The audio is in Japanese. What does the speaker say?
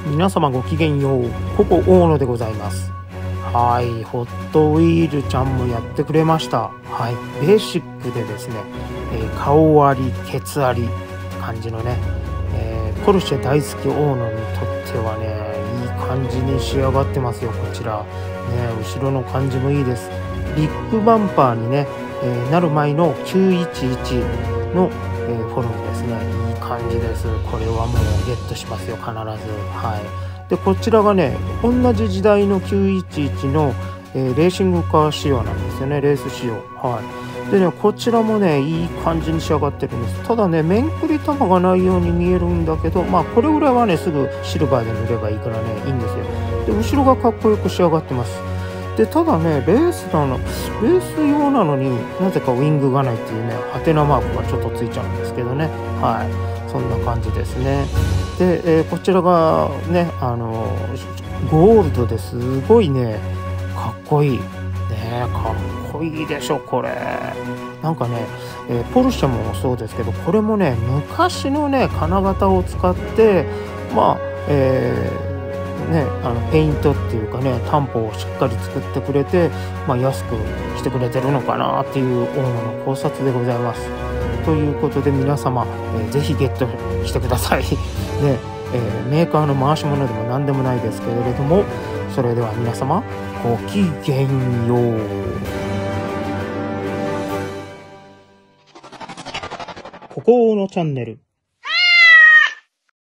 皆様ごきげんよう、ここ大野でございます。はい、ホットウィールちゃんもやってくれました。はい、ベーシックでですね、顔あり、ケツありって感じのね、ポルシェ大好き大野にとってはね、いい感じに仕上がってますよ、こちら。ね、後ろの感じもいいです。ビッグバンパーにね、なる前の911の、フォルムですね。いい感じです。これはもうゲットしますよ、必ず。はい。で、こちらがね、同じ時代の911の、レーシングカー仕様なんですよね、レース仕様。はい。でね、こちらもね、いい感じに仕上がってるんです。ただね、面くり玉がないように見えるんだけど、まあ、これぐらいはね、すぐシルバーで塗ればいいからね、いいんですよ。で、後ろがかっこよく仕上がってます。で、ただね、レース用なのになぜかウィングがないっていうね、ハテナマークがちょっとついちゃうんですけどね。はい。そんな感じですね。で、こちらがね、ゴールドですごいね、かっこいい。ね、かっこいいでしょ、これ。なんかね、ポルシェもそうですけど、これもね、昔のね、金型を使って、まあ、ペイントっていうかね、担保をしっかり作ってくれて、まあ、安くしてくれてるのかなっていう大野の考察でございます。ということで皆様、ぜひゲットしてください。ね、メーカーの回し物でも何でもないですけれども、それでは皆様、ごきげんよう。ここのチャンネル。